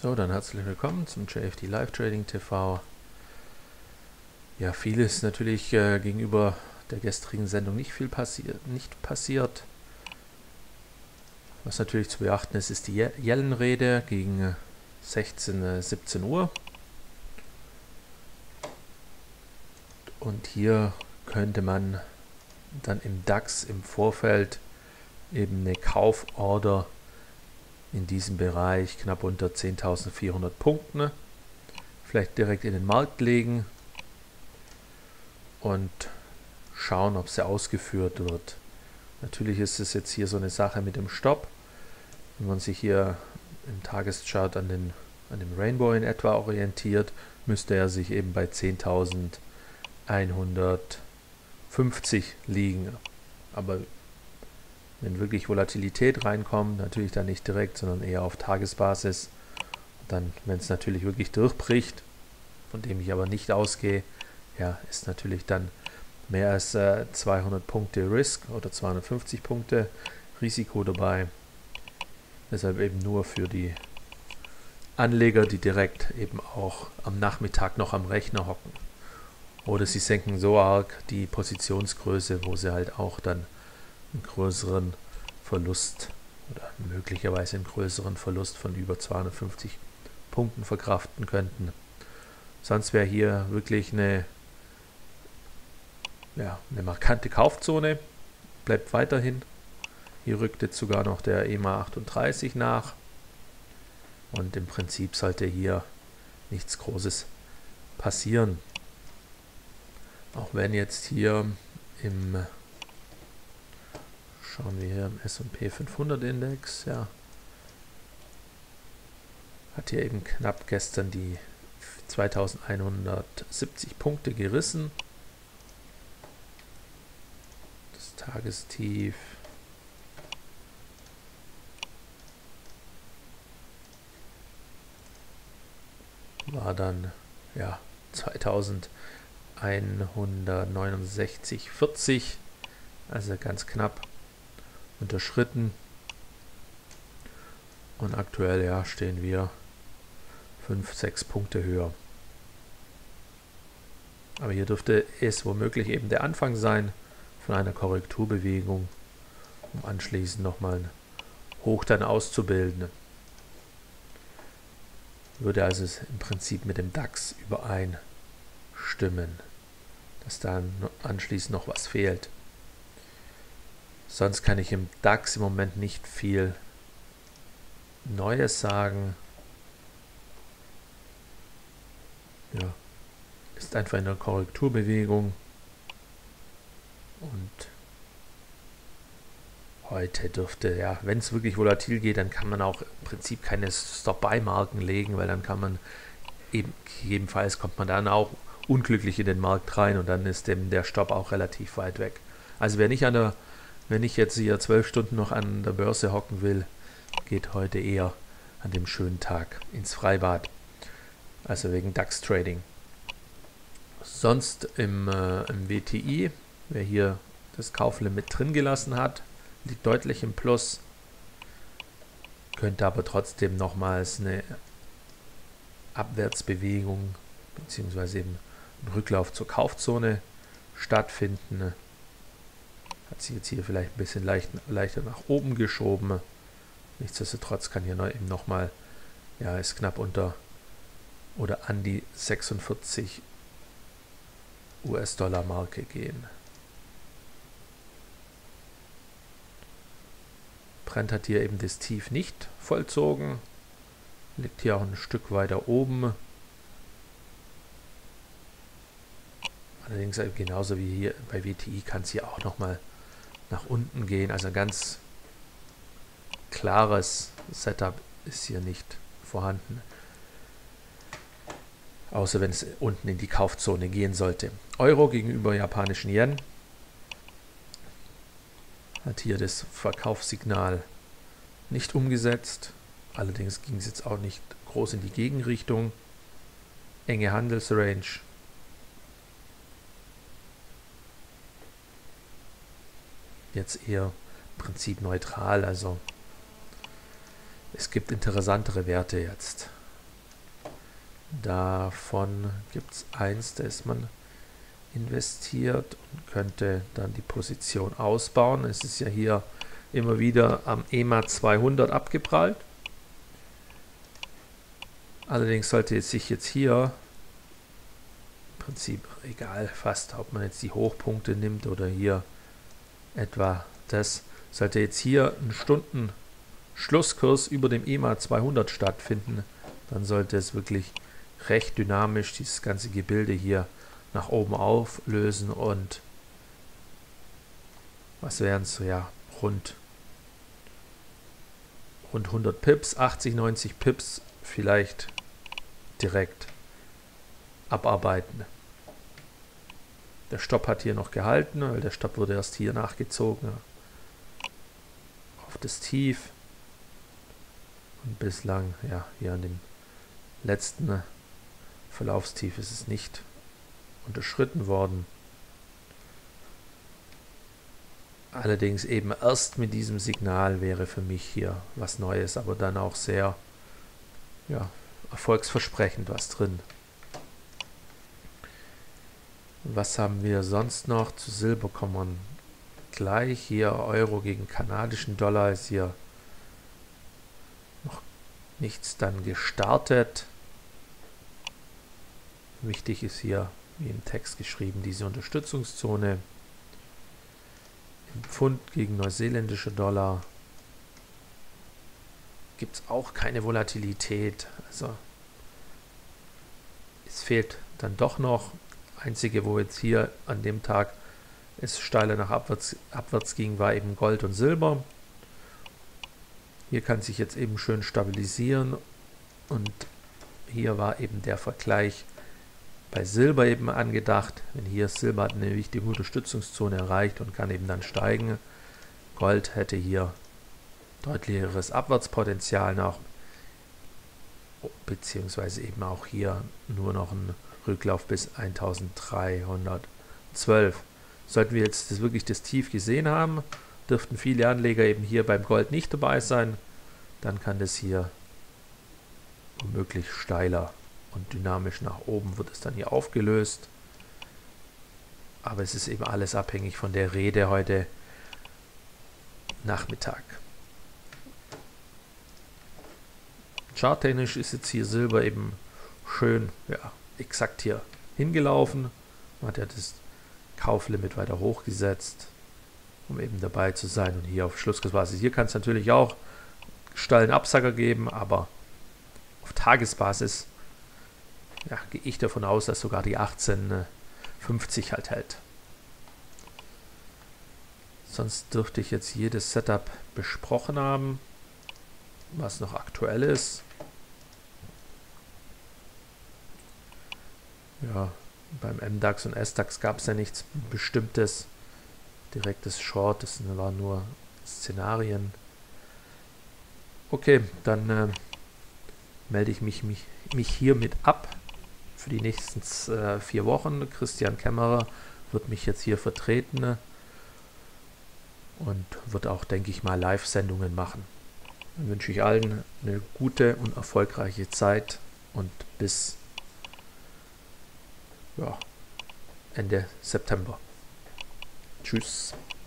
So, dann herzlich willkommen zum JFD Live Trading TV. Ja, vieles natürlich gegenüber der gestrigen Sendung nicht passiert. Was natürlich zu beachten ist, ist die Yellen-Rede gegen 17 Uhr. Und hier könnte man dann im DAX im Vorfeld eben eine Kauforder in diesem Bereich knapp unter 10.400 Punkten vielleicht direkt in den Markt legen und schauen, ob sie ausgeführt wird. Natürlich ist es jetzt hier so eine Sache mit dem Stopp. Wenn man sich hier im Tageschart an dem Rainbow in etwa orientiert, müsste er sich eben bei 10.150 liegen. Aber wenn wirklich Volatilität reinkommt, natürlich dann nicht direkt, sondern eher auf Tagesbasis. Und dann, wenn es natürlich wirklich durchbricht, von dem ich aber nicht ausgehe, ja, ist natürlich dann mehr als 200 Punkte Risk oder 250 Punkte Risiko dabei. Deshalb eben nur für die Anleger, die direkt eben auch am Nachmittag noch am Rechner hocken. Oder sie senken so arg die Positionsgröße, wo sie halt auch dann einen größeren Verlust oder möglicherweise einen größeren Verlust von über 250 Punkten verkraften könnten. Sonst wäre hier wirklich eine markante Kaufzone, bleibt weiterhin. Hier rückt jetzt sogar noch der EMA 38 nach und im Prinzip sollte hier nichts Großes passieren. Auch wenn jetzt hier schauen wir hier im S&P 500 Index, ja, hat hier eben knapp gestern die 2170 Punkte gerissen. Das Tagestief war dann ja 2169,40, also ganz knapp unterschritten. Und aktuell ja stehen wir 5-6 Punkte höher. Aber hier dürfte es womöglich eben der Anfang sein von einer Korrekturbewegung, um anschließend nochmal ein Hoch dann auszubilden. Würde also im Prinzip mit dem DAX übereinstimmen, dass dann anschließend noch was fehlt. Sonst kann ich im DAX im Moment nicht viel Neues sagen. Ja, ist einfach in der Korrekturbewegung und heute dürfte, ja, wenn es wirklich volatil geht, dann kann man auch im Prinzip keine Stop-Buy-Marken legen, weil dann kann man eben, gegebenenfalls kommt man dann auch unglücklich in den Markt rein und dann ist der Stopp auch relativ weit weg. Also wenn ich jetzt hier 12 Stunden noch an der Börse hocken will, geht heute eher an dem schönen Tag ins Freibad. Also wegen DAX-Trading. Sonst im WTI, wer hier das Kauflimit drin gelassen hat, liegt deutlich im Plus. Könnte aber trotzdem nochmals eine Abwärtsbewegung bzw. eben ein Rücklauf zur Kaufzone stattfinden. Hat sich jetzt hier vielleicht ein bisschen leichter nach oben geschoben. Nichtsdestotrotz kann hier eben nochmal, ja, ist knapp unter oder an die 46 US-Dollar Marke gehen. Brent hat hier eben das Tief nicht vollzogen, liegt hier auch ein Stück weiter oben. Allerdings genauso wie hier bei WTI kann es hier auch nochmal nach unten gehen. Also ein ganz klares Setup ist hier nicht vorhanden. Außer wenn es unten in die Kaufzone gehen sollte. Euro gegenüber japanischen Yen hat hier das Verkaufssignal nicht umgesetzt. Allerdings ging es jetzt auch nicht groß in die Gegenrichtung. Enge Handelsrange. Jetzt eher im Prinzip neutral. Also es gibt interessantere Werte jetzt. Davon gibt es eins, da ist man investiert und könnte dann die Position ausbauen. Es ist ja hier immer wieder am EMA 200 abgeprallt. Allerdings sollte es sich jetzt hier im Prinzip egal fast, ob man jetzt die Hochpunkte nimmt oder hier etwa das, sollte jetzt hier ein Stunden-Schlusskurs über dem EMA 200 stattfinden, dann sollte es wirklich recht dynamisch dieses ganze Gebilde hier nach oben auflösen und was wären es, ja, rund 100 Pips, 80, 90 Pips vielleicht direkt abarbeiten. Der Stopp hat hier noch gehalten, weil der Stopp wurde erst hier nachgezogen auf das Tief und bislang, ja, hier an dem letzten Verlaufstief ist es nicht unterschritten worden. Allerdings eben erst mit diesem Signal wäre für mich hier was Neues, aber dann auch sehr, ja, erfolgsversprechend was drin. Was haben wir sonst noch? Zu Silber kommen wir gleich. Hier Euro gegen kanadischen Dollar ist hier noch nichts dann gestartet. Wichtig ist hier, wie im Text geschrieben, diese Unterstützungszone. Im Pfund gegen neuseeländische Dollar gibt es auch keine Volatilität. Also es fehlt dann doch noch. Einzige, wo jetzt hier an dem Tag es steiler nach abwärts ging, war eben Gold und Silber. Hier kann sich jetzt eben schön stabilisieren und hier war eben der Vergleich bei Silber eben angedacht. Wenn hier Silber hat eine wichtige Unterstützungszone erreicht und kann eben dann steigen. Gold hätte hier deutlicheres Abwärtspotenzial noch, beziehungsweise eben auch hier nur noch ein Rücklauf bis 1312. Sollten wir jetzt wirklich das Tief gesehen haben, dürften viele Anleger eben hier beim Gold nicht dabei sein, dann kann das hier womöglich steiler und dynamisch nach oben wird es dann hier aufgelöst. Aber es ist eben alles abhängig von der Rede heute Nachmittag. Charttechnisch ist jetzt hier Silber eben schön, ja, exakt hier hingelaufen. Man hat ja das Kauflimit weiter hochgesetzt, um eben dabei zu sein und hier auf Schlusskursbasis. Hier kann es natürlich auch steilen Absacker geben, aber auf Tagesbasis, ja, gehe ich davon aus, dass sogar die 1850 halt hält. Sonst dürfte ich jetzt jedes Setup besprochen haben, was noch aktuell ist. Ja, beim MDAX und SDAX gab es ja nichts Bestimmtes. Direktes Short, das waren nur Szenarien. Okay, dann melde ich mich hiermit ab für die nächsten 4 Wochen. Christian Kämmerer wird mich jetzt hier vertreten und wird auch, denke ich mal, Live-Sendungen machen. Dann wünsche ich allen eine gute und erfolgreiche Zeit und bis Ende September. Tschüss.